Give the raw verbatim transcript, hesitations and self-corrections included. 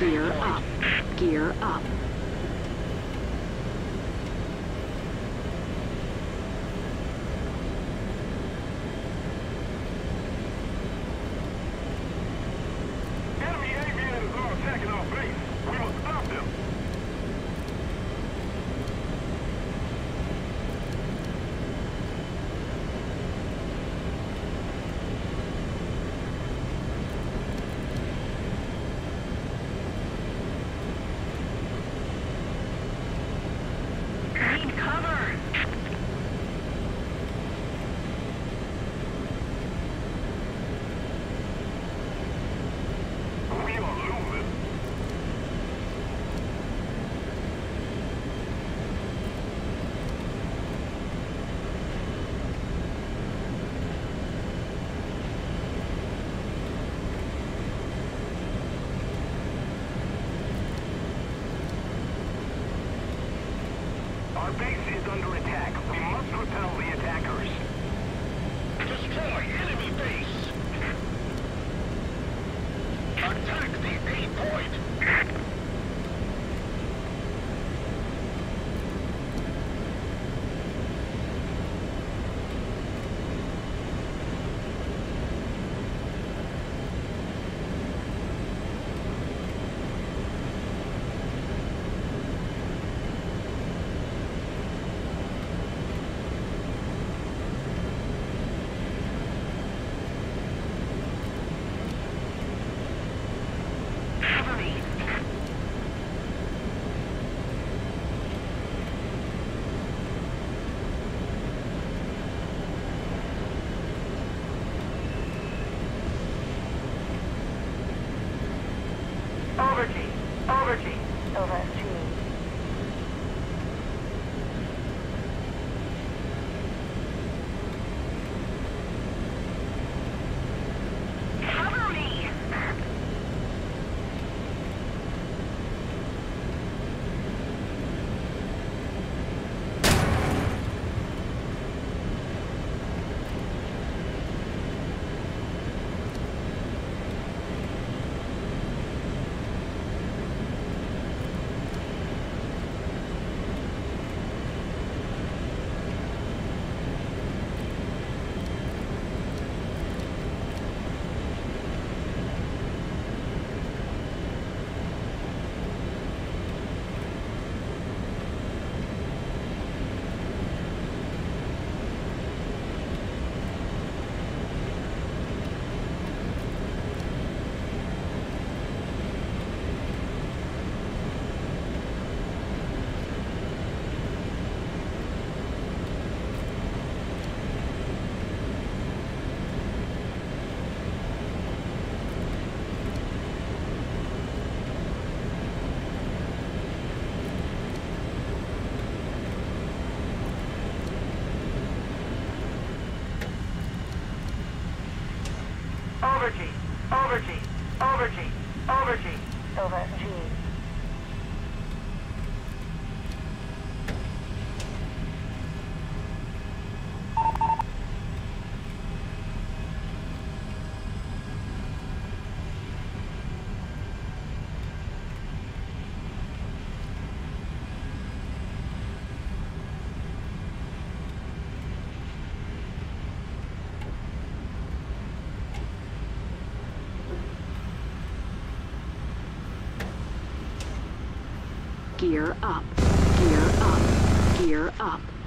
Gear up. Gear up. Enemy aviators are attacking our base. We must stop them. Need cover. We are losing. Our base is under attack. We must repel the attackers. Destroy enemy base. Attack the A point. Cover me. Over G. Over G. Over G. Cover me. Over G. Over G. Over G. Over G. Over G. Gear up. Gear up. Gear up.